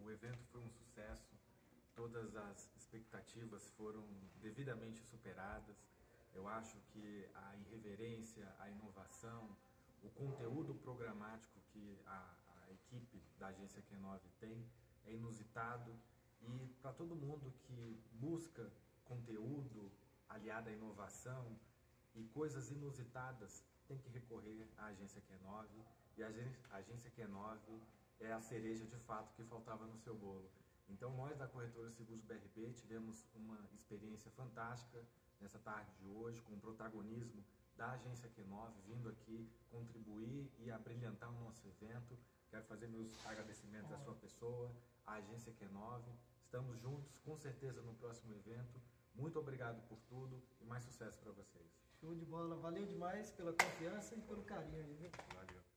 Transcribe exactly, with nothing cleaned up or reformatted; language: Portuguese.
o evento foi um sucesso, todas as expectativas foram devidamente superadas. Eu acho que a irreverência, a inovação, o conteúdo programático que a, a equipe da agência Q nove tem é inusitado, e para todo mundo que busca conteúdo aliado à inovação e coisas inusitadas, tem que recorrer à agência Q nove, e a agência Q nove é a cereja de fato que faltava no seu bolo. Então nós da Corretora Seguros B R B tivemos uma experiência fantástica nessa tarde de hoje, com o protagonismo da agência Q nove vindo aqui contribuir e abrilhantar o nosso evento. Quero fazer meus agradecimentos à sua pessoa, à agência Q nove. Estamos juntos, com certeza, no próximo evento. Muito obrigado por tudo e mais sucesso para vocês. Show de bola. Valeu demais pela confiança e pelo carinho aí, viu? Valeu.